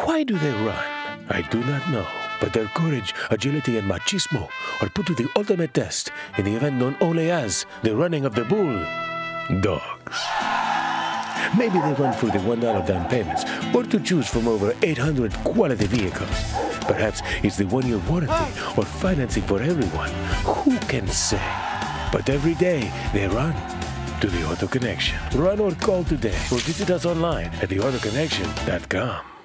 Why do they run? I do not know. But their courage, agility, and machismo are put to the ultimate test in the event known only as the running of the bull. Dogs. Maybe they run for the $1 down payments or to choose from over 800 quality vehicles. Perhaps it's the 1-year warranty or financing for everyone. Who can say? But every day they run to the Auto Connection. Run or call today or visit us online at theautoconnection.com.